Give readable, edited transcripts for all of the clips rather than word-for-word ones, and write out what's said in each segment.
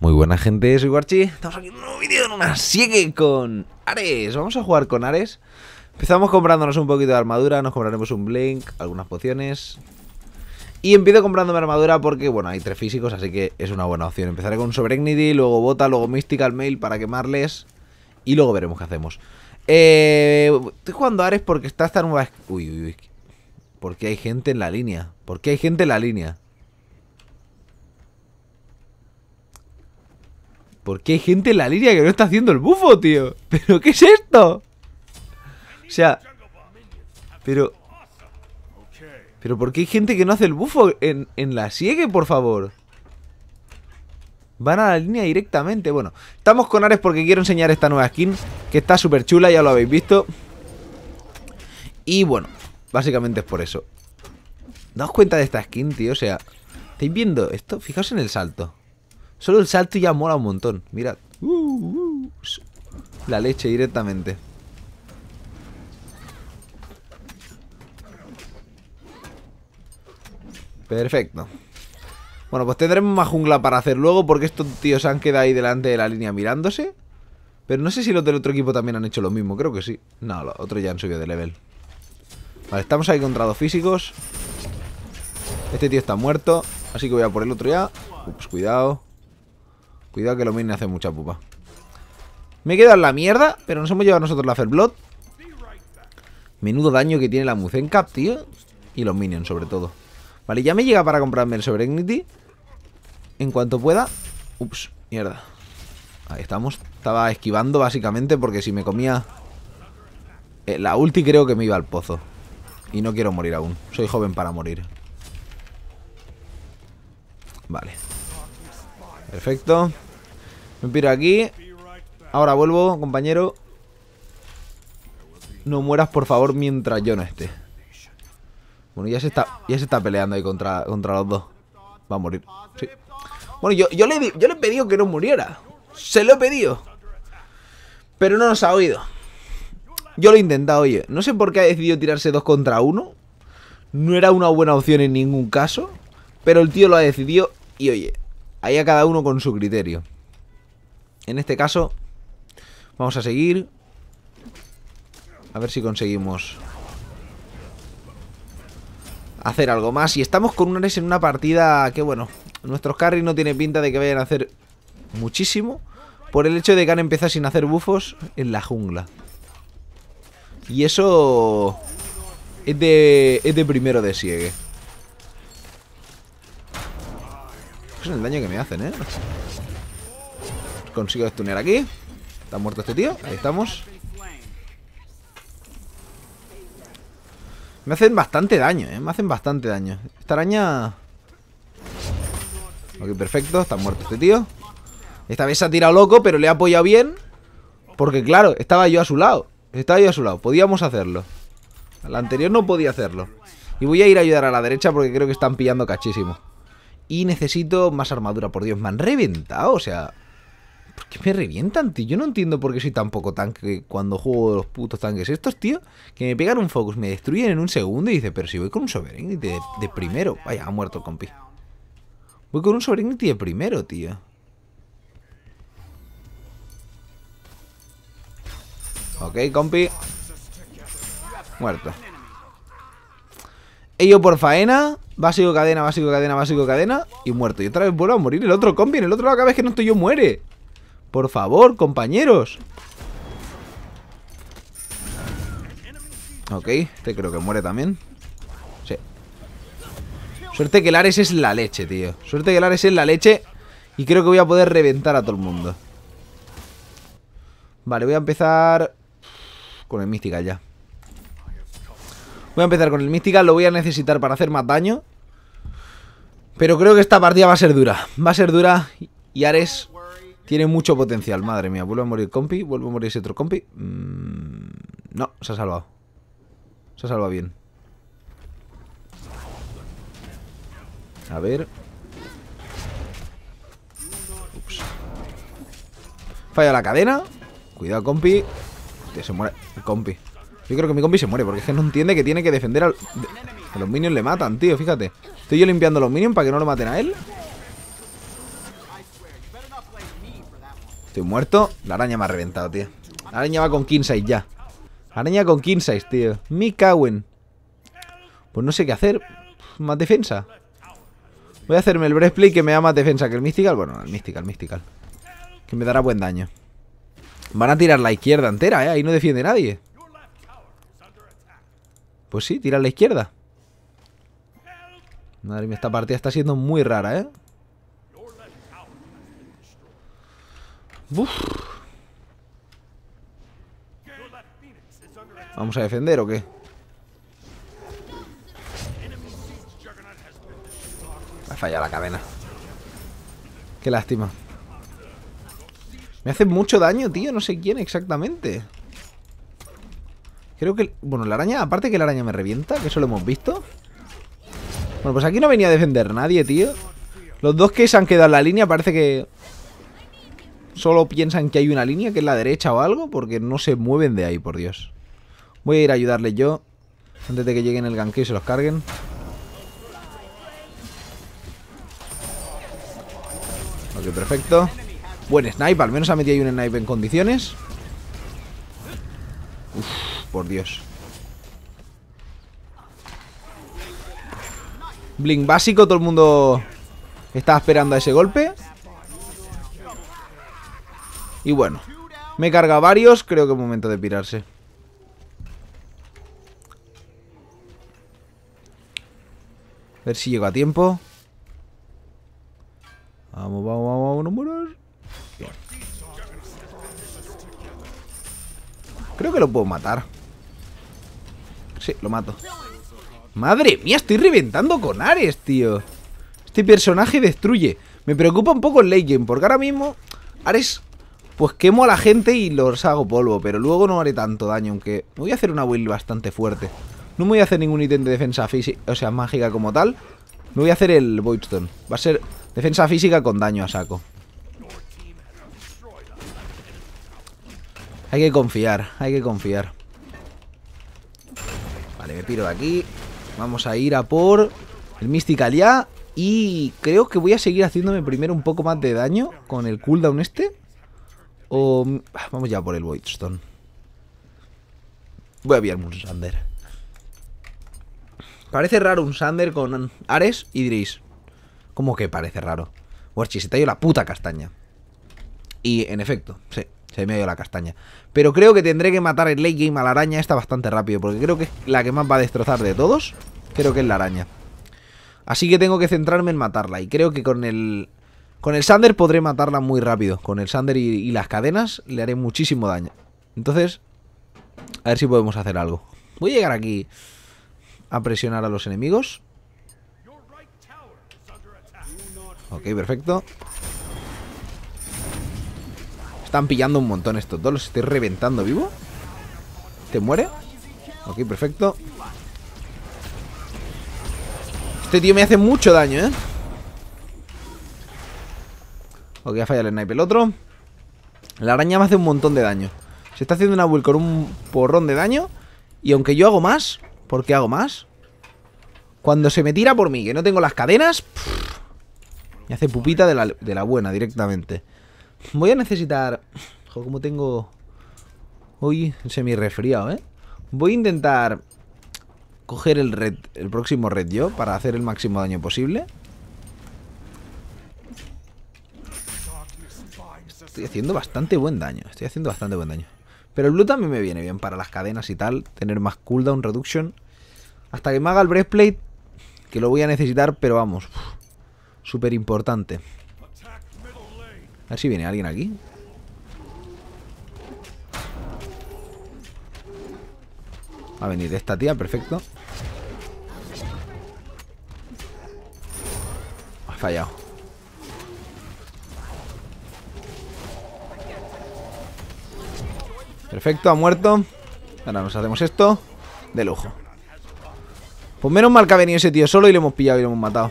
Muy buena gente, soy Warchi. Estamos aquí en un nuevo vídeo en una siegue con Ares. Vamos a jugar con Ares. Empezamos comprándonos un poquito de armadura. Nos compraremos un blink, algunas pociones. Y empiezo comprándome armadura porque, bueno, hay 3 físicos, así que es una buena opción. Empezaré con Sovereignty, luego Bota, luego Mystical Mail para quemarles. Y luego veremos qué hacemos. Estoy jugando a Ares porque está esta nueva... Uy. ¿Por qué hay gente en la línea? ¿Por qué hay gente en la línea? ¿Por qué hay gente en la línea que no está haciendo el bufo, tío? ¿Pero qué es esto? O sea... Pero ¿por qué hay gente que no hace el bufo en la siegue, por favor? Van a la línea directamente. Bueno, estamos con Ares porque quiero enseñar esta nueva skin, que está súper chula, ya lo habéis visto. Y bueno, básicamente es por eso. Daos cuenta de esta skin, tío. O sea, ¿estáis viendo esto? Fijaos en el salto. Solo el salto ya mola un montón. Mirad. La leche directamente. Perfecto. Bueno, pues tendremos más jungla para hacer luego, porque estos tíos se han quedado ahí delante de la línea mirándose. Pero no sé si los del otro equipo también han hecho lo mismo. Creo que sí. No, los otros ya han subido de level. Vale, estamos ahí contra 2 físicos. Este tío está muerto, así que voy a por el otro ya. Ups, cuidado. Cuidado que los minions hacen mucha pupa. Me he quedado en la mierda, pero nos hemos llevado nosotros la Ferblood. Menudo daño que tiene la Muzencap, tío. Y los minions, sobre todo. Vale, ya me llega para comprarme el Sovereignty en cuanto pueda. Ups, mierda. Ahí estamos. Estaba esquivando básicamente porque si me comía la ulti creo que me iba al pozo. Y no quiero morir aún. Soy joven para morir. Vale. Perfecto. Me piro aquí. Ahora vuelvo, compañero. No mueras, por favor, mientras yo no esté. Bueno, ya se está peleando ahí contra los dos. Va a morir. Sí. Bueno, yo le he pedido que no muriera. Se lo he pedido. Pero no nos ha oído. Yo lo he intentado, oye. No sé por qué ha decidido tirarse 2 contra 1. No era una buena opción en ningún caso. Pero el tío lo ha decidido. Y oye, ahí a cada uno con su criterio. En este caso, vamos a seguir. A ver si conseguimos hacer algo más. Y estamos con un Ares en una partida que, bueno, nuestros carry no tiene pinta de que vayan a hacer muchísimo, por el hecho de que han empezado sin hacer bufos en la jungla. Y eso es de primero de siegue. Es el daño que me hacen, Consigo stunear aquí. Está muerto este tío. Ahí estamos. Me hacen bastante daño, Me hacen bastante daño. Esta araña... Ok, perfecto. Está muerto este tío. Esta vez se ha tirado loco, pero le he apoyado bien. Porque claro, estaba yo a su lado. Podíamos hacerlo. La anterior no podía hacerlo. Y voy a ir a ayudar a la derecha porque creo que están pillando cachísimo. Y necesito más armadura, por Dios. Me han reventado, o sea... ¿Por qué me revientan, tío? Yo no entiendo por qué soy tan poco tanque cuando juego los putos tanques estos, tío. Que me pegan un focus, me destruyen en un segundo y dice, pero si voy con un Sovereignty de primero. Vaya, ha muerto el compi. Voy con un Sovereignty de primero, tío. Ok, compi. Muerto. He ido por faena. Básico, cadena, básico, cadena, básico, cadena. Y muerto. Y otra vez vuelvo a morir. El otro compi en el otro lado, cada vez que no estoy yo muere. Por favor, compañeros. Ok, este creo que muere también. Sí. Suerte que el Ares es la leche, tío. Suerte que el Ares es la leche. Y creo que voy a poder reventar a todo el mundo. Vale, voy a empezar con el Mystical ya. Voy a empezar con el Mystical. Lo voy a necesitar para hacer más daño. Pero creo que esta partida va a ser dura. Va a ser dura. Y Ares tiene mucho potencial. Madre mía, vuelve a morir compi. Vuelve a morir ese otro compi. No, se ha salvado. Se ha salvado bien. A ver. Ups. Falla la cadena. Cuidado, compi. Hostia, se muere el compi. Yo creo que mi compi se muere porque es que no entiende que tiene que defender al... Que los minions le matan, tío, fíjate. Estoy yo limpiando los minions para que no lo maten a él. Estoy muerto. La araña me ha reventado, tío. La araña va con king size ya. Araña con king size, tío. Me cago en. Pues no sé qué hacer. Más defensa. Voy a hacerme el breastplate que me da más defensa que el mystical. Bueno, el mystical. Que me dará buen daño. Van a tirar la izquierda entera, ahí no defiende nadie. Pues sí, tirar la izquierda. Madre mía, esta partida está siendo muy rara, Uf. ¿Vamos a defender o qué? Me ha fallado la cadena. Qué lástima. Me hace mucho daño, tío. No sé quién exactamente. Creo que... Bueno, la araña... Aparte que la araña me revienta, que eso lo hemos visto. Bueno, pues aquí no venía a defender nadie, tío. Los dos que se han quedado en la línea parece que... Solo piensan que hay una línea, que es la derecha o algo, porque no se mueven de ahí, por Dios. Voy a ir a ayudarles yo, antes de que lleguen el ganqueo y se los carguen. Ok, perfecto. Buen snipe, al menos ha metido ahí un snipe en condiciones. Uf, por Dios. Blink básico, todo el mundo estaba esperando a ese golpe. Y bueno, me he cargado varios, creo que es momento de pirarse. A ver si llego a tiempo. Vamos, vamos, vamos, no mueras. Bien. Creo que lo puedo matar. Sí, lo mato. Madre mía, estoy reventando con Ares, tío. Este personaje destruye. Me preocupa un poco el late game, porque ahora mismo Ares, pues quemo a la gente y los hago polvo, pero luego no haré tanto daño, aunque me voy a hacer una build bastante fuerte. No me voy a hacer ningún ítem de defensa física, o sea, mágica como tal. Me voy a hacer el Voidstone. Va a ser defensa física con daño a saco. Hay que confiar, hay que confiar. Vale, me piro de aquí. Vamos a ir a por el Mystical ya. Y creo que voy a seguir haciéndome primero un poco más de daño con el cooldown este. O... Vamos ya por el Voidstone. Voy a pillarme un Sander. Parece raro un Sander con Ares y Dries. ¿Cómo que parece raro? Warchi, se te ha ido la puta castaña. Y en efecto, sí, se me ha ido la castaña. Pero creo que tendré que matar el late game a la araña esta bastante rápido, porque creo que es la que más va a destrozar de todos. Creo que es la araña. Así que tengo que centrarme en matarla. Y creo que con el Sander podré matarla muy rápido. Con el Sander y las cadenas le haré muchísimo daño. Entonces, a ver si podemos hacer algo. Voy a llegar aquí a presionar a los enemigos. Ok, perfecto. Están pillando un montón estos dos. Los estoy reventando vivo. ¿Te muere? Ok, perfecto. Este tío me hace mucho daño, Ok, ha fallado el sniper. El otro. La araña me hace un montón de daño. Se está haciendo una build con un porrón de daño. Y aunque yo hago más... ¿Por qué hago más? Cuando se me tira por mí, que no tengo las cadenas, me hace pupita de la buena directamente. Voy a necesitar... Joder, como tengo... Hoy semi-resfriado, Voy a intentar coger el próximo red yo, para hacer el máximo daño posible. Estoy haciendo bastante buen daño. Pero el blue también me viene bien para las cadenas y tal. Tener más cooldown reduction. Hasta que me haga el breastplate, que lo voy a necesitar, pero vamos, súper importante. A ver si viene alguien aquí. Va a venir esta tía, perfecto. Ha fallado. Perfecto, ha muerto. Ahora nos hacemos esto. De lujo. Pues menos mal que ha venido ese tío solo y le hemos pillado y lo hemos matado.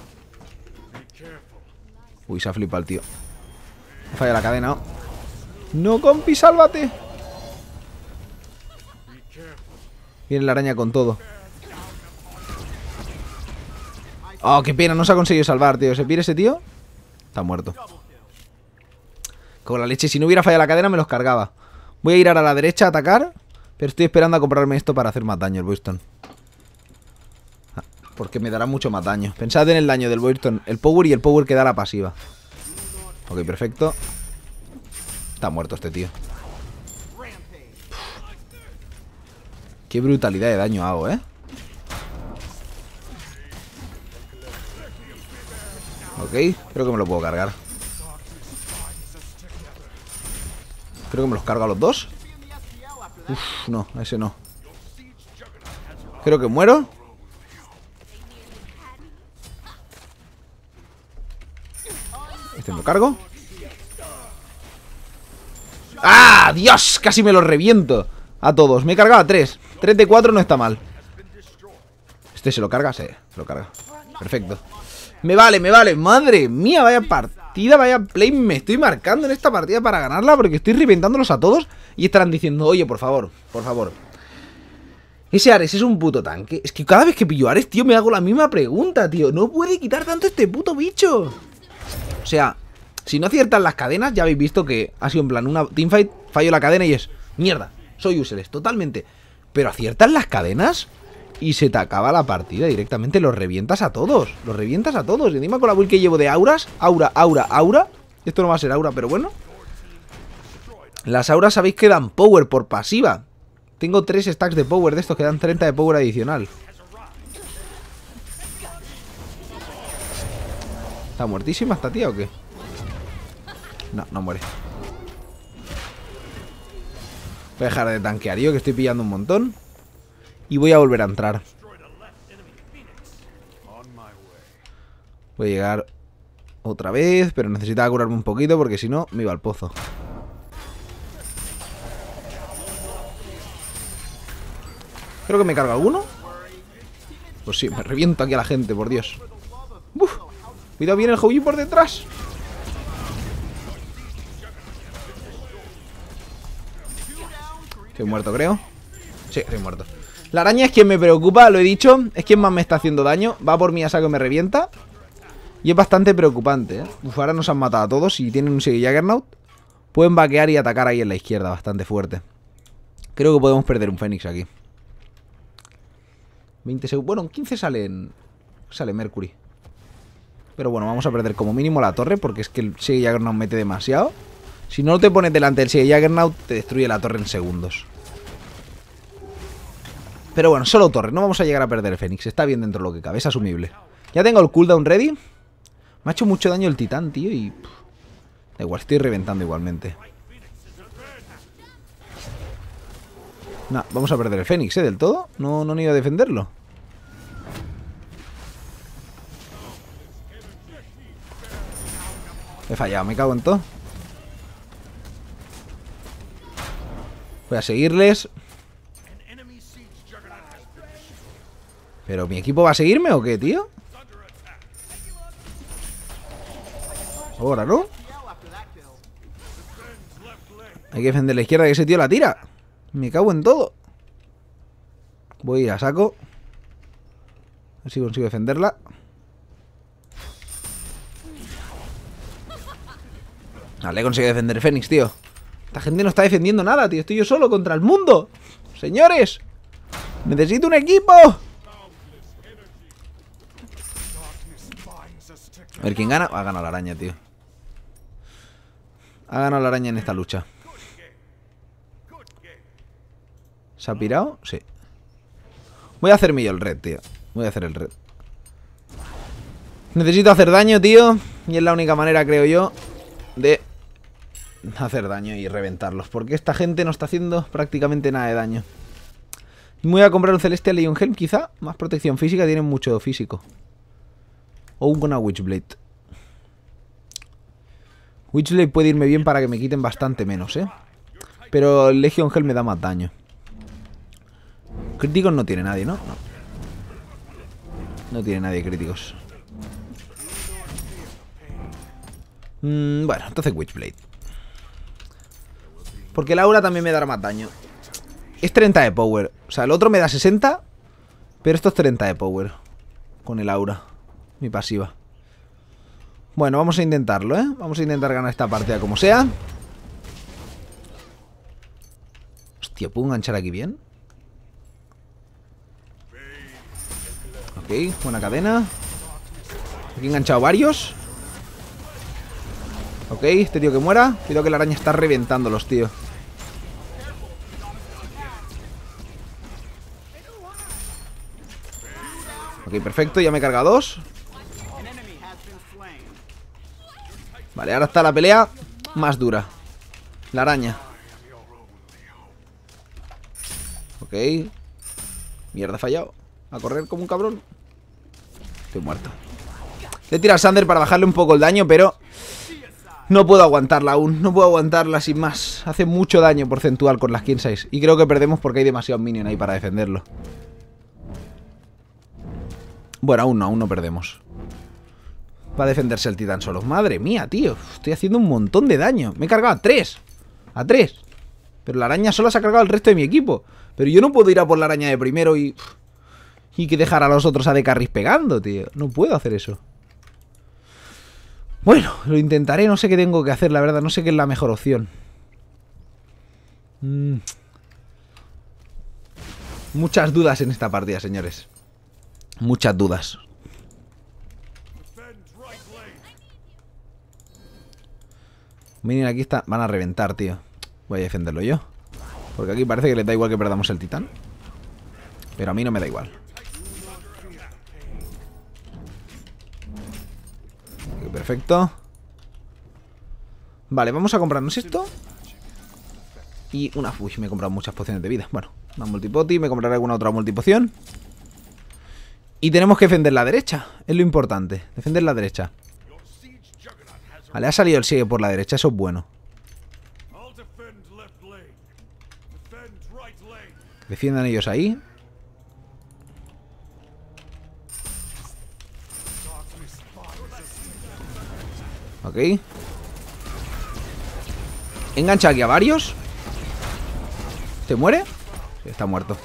Uy, se ha flipado el tío. Falla la cadena, ¿no? No, compi, sálvate. Viene la araña con todo. Oh, qué pena, no se ha conseguido salvar, tío. ¿Se pide ese tío? Está muerto. Con la leche, si no hubiera fallado la cadena me los cargaba. Voy a ir ahora a la derecha a atacar, pero estoy esperando a comprarme esto para hacer más daño el Winston. Porque me dará mucho más daño. Pensad en el daño del Winston, el power y el power que da la pasiva. Ok, perfecto. Está muerto este tío. Qué brutalidad de daño hago, ¿eh? Ok, creo que me lo puedo cargar. Creo que me los cargo a los dos. Uf, no, a ese no. Creo que muero. Este me lo cargo. ¡Ah! ¡Dios! Casi me los reviento a todos. Me he cargado a 3. 3 de 4 no está mal. ¿Este se lo carga? Sí, se lo carga. Perfecto. Me vale, me vale. Madre mía, vaya partida, vaya play. Me estoy marcando en esta partida para ganarla porque estoy reventándolos a todos. Y estarán diciendo, oye, por favor, por favor. Ese Ares es un puto tanque. Es que cada vez que pillo Ares, tío, me hago la misma pregunta, tío. No puede quitar tanto este puto bicho. O sea, si no aciertan las cadenas, ya habéis visto que ha sido en plan una teamfight, fallo la cadena y es mierda, soy useless, totalmente. Pero aciertan las cadenas y se te acaba la partida directamente, los revientas a todos. Los revientas a todos. Y encima con la build que llevo de auras, aura, aura, aura. Esto no va a ser aura, pero bueno. Las auras sabéis que dan power por pasiva. Tengo 3 stacks de power de estos que dan 30 de power adicional. ¿Está muertísima esta tía o qué? No, no muere. Voy a dejar de tanquear yo, que estoy pillando un montón. Y voy a volver a entrar. Voy a llegar otra vez, pero necesitaba curarme un poquito porque si no me iba al pozo. Creo que me carga alguno. Pues sí, me reviento aquí a la gente, por Dios. Uf, cuidado, viene el Houyi por detrás. Estoy muerto, creo. Sí, estoy muerto. La araña es quien me preocupa, lo he dicho. Es quien más me está haciendo daño. Va por mí a saco y me revienta. Y es bastante preocupante, ¿eh? Uf, ahora nos han matado a todos. Y tienen un Siege Juggernaut. Pueden vaquear y atacar ahí en la izquierda, bastante fuerte. Creo que podemos perder un Fénix aquí. 20 segundos. Bueno, en 15 sale Mercury. Pero bueno, vamos a perder como mínimo la torre, porque es que el Siege Juggernaut mete demasiado. Si no te pones delante del Siege Juggernaut, te destruye la torre en segundos. Pero bueno, solo torre, no vamos a llegar a perder el Fénix. Está bien dentro de lo que cabe, es asumible. Ya tengo el cooldown ready. Me ha hecho mucho daño el titán, tío, y... da igual, estoy reventando igualmente. Nah, vamos a perder el Fénix, del todo. No han ido a defenderlo. He fallado, me cago en todo. Voy a seguirles. ¿Pero mi equipo va a seguirme o qué, tío? Ahora, ¿no? Hay que defender la izquierda, que ese tío la tira. Me cago en todo. Voy a saco. A ver si consigo defenderla. Vale, he conseguido defender el Fénix, tío. Esta gente no está defendiendo nada, tío. Estoy yo solo contra el mundo. Señores, necesito un equipo. A ver quién gana. Ha ganado la araña, tío. Ha ganado la araña en esta lucha. ¿Se ha pirado? Sí. Voy a hacerme yo el red, tío. Voy a hacer el red. Necesito hacer daño, tío. Y es la única manera, creo yo, de hacer daño y reventarlos. Porque esta gente no está haciendo prácticamente nada de daño. Me voy a comprar un Celestial Leon Helm, quizá. Más protección física, tienen mucho físico. O una Witchblade. Witchblade puede irme bien para que me quiten bastante menos, Pero el Legion Helm me da más daño. Críticos no tiene nadie, ¿no? No. No tiene nadie críticos. Bueno, entonces Witchblade. Porque el aura también me dará más daño. Es 30 de power. O sea, el otro me da 60. Pero esto es 30 de power. Con el aura. Mi pasiva. Bueno, vamos a intentarlo, ¿eh? Vamos a intentar ganar esta partida como sea. Hostia, ¿puedo enganchar aquí bien? Ok, buena cadena. Aquí he enganchado varios. Ok, este tío que muera. Cuidado que la araña está reventándolos, tío. Ok, perfecto, ya me he cargado dos. Vale, ahora está la pelea más dura. La araña. Ok. Mierda, he fallado. A correr como un cabrón. Estoy muerto. Le he tirado al Sander para bajarle un poco el daño, pero no puedo aguantarla aún. No puedo aguantarla sin más. Hace mucho daño porcentual con las King Size. Y creo que perdemos porque hay demasiados minions ahí para defenderlo. Bueno, aún no perdemos. Va a defenderse el titán solo. Madre mía, tío. Estoy haciendo un montón de daño. Me he cargado a 3. A 3. Pero la araña solo se ha cargado al resto de mi equipo. Pero yo no puedo ir a por la araña de primero y que dejar a los otros a de carris pegando, tío. No puedo hacer eso. Bueno, lo intentaré. No sé qué tengo que hacer, la verdad. No sé qué es la mejor opción. Muchas dudas en esta partida, señores. Muchas dudas. Miren, aquí está. Van a reventar, tío. Voy a defenderlo yo. Porque aquí parece que les da igual que perdamos el titán. Pero a mí no me da igual. Ok, perfecto. Vale, vamos a comprarnos esto. Y una... Uy, me he comprado muchas pociones de vida. Bueno, una multipoti. Me compraré alguna otra multipoción. Y tenemos que defender la derecha. Es lo importante. Defender la derecha. Vale, ha salido el sigue por la derecha. Eso es bueno. Defiendan ellos ahí. Ok. Engancha aquí a varios. ¿Se muere? Sí, está muerto.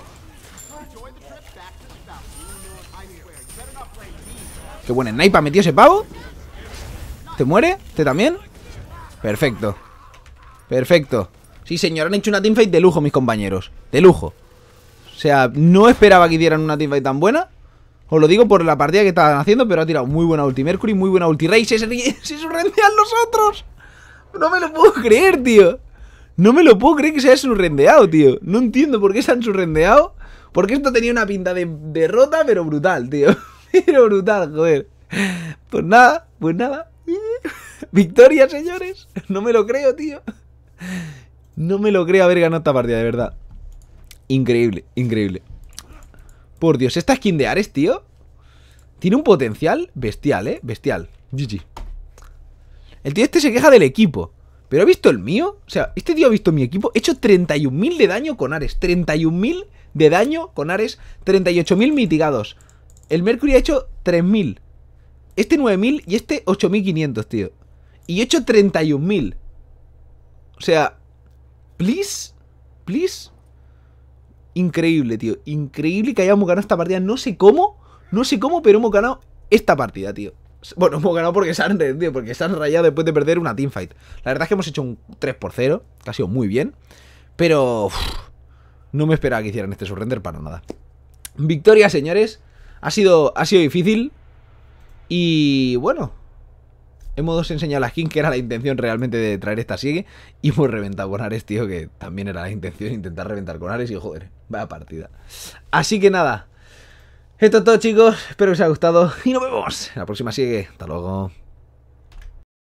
Qué buen snipe ha metido ese pavo. ¿Te muere? ¿Te también? Perfecto. Perfecto. Sí, señor, han hecho una teamfight de lujo, mis compañeros. De lujo. O sea, no esperaba que hicieran una teamfight tan buena. Os lo digo por la partida que estaban haciendo, pero ha tirado muy buena ulti Mercury, muy buena ulti Rey. Se surrendean los otros. No me lo puedo creer, tío. No me lo puedo creer que se haya surrendeado, tío. No entiendo por qué se han surrendeado. Porque esto tenía una pinta de derrota, pero brutal, tío. Pero brutal, joder. Pues nada, pues nada. Victoria, señores. No me lo creo, tío. No me lo creo haber ganado esta partida, de verdad. Increíble, increíble. Por Dios, esta skin de Ares, tío, tiene un potencial bestial, bestial. GG. El tío este se queja del equipo, pero ¿ha visto el mío? O sea, este tío ha visto mi equipo. He hecho 31.000 de daño con Ares. 31.000 de daño con Ares. 38.000 mitigados. El Mercury ha hecho 3.000. Este 9.000 y este 8.500, tío. Y he hecho 31.000. O sea, please. Please. Increíble, tío. Increíble que hayamos ganado esta partida. No sé cómo, pero hemos ganado esta partida, tío. Bueno, hemos ganado porque se han rendido, porque se han rayado después de perder una teamfight. La verdad es que hemos hecho un 3-0, que ha sido muy bien. Pero no me esperaba que hicieran este surrender para nada. Victoria, señores. Ha sido difícil. Y bueno, hemos enseñado la skin, que era la intención realmente de traer esta sigue. Y hemos reventado con Ares, tío, que también era la intención, intentar reventar con Ares. Y joder, vaya partida. Así que nada, esto es todo, chicos. Espero que os haya gustado y nos vemos en la próxima sigue. Hasta luego.